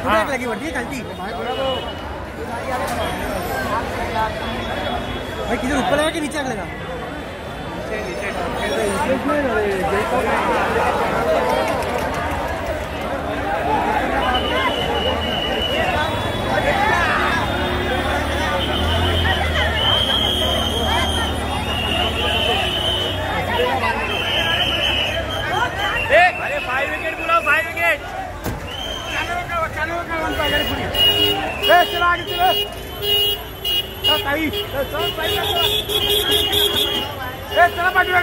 आग लगी बढ़ती है चलती भाई। किधर ऊपर लगा कि नीचे आग लगा? अरे 5 विकेट बुलाओ, 5 विकेट। चला आगे चलो। चला पार्टी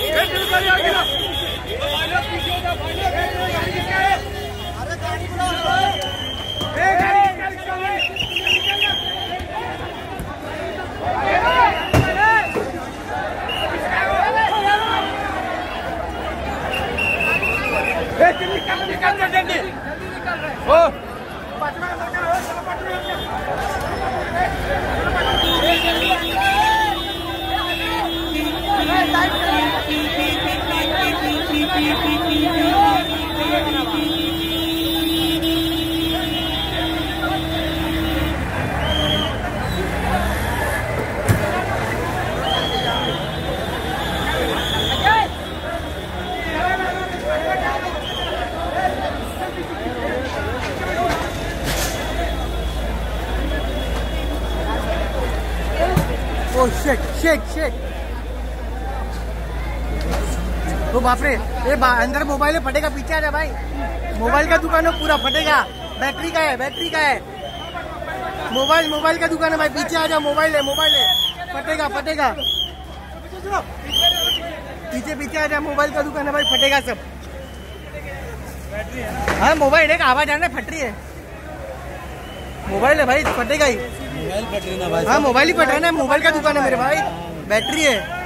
शेक शेक शेक। तो बाप रे, ये अंदर मोबाइल है, फटेगा। पीछे आ जा भाई, मोबाइल का दुकान है पूरा, फटेगा। बैटरी का है, बैटरी का है। मोबाइल का दुकान है भाई, पीछे आ जा। मोबाइल है, फटेगा फटेगा। पीछे आ जा, मोबाइल का दुकान है भाई, फटेगा सब। हाँ मोबाइल है, आवाज आना, फट रही है। मोबाइल है भाई, फटेगा ही। मोबाइल फट रही ना भाई। हाँ मोबाइल ही फट रहा है ना, मोबाइल का दुकान है मेरे भाई, बैटरी है।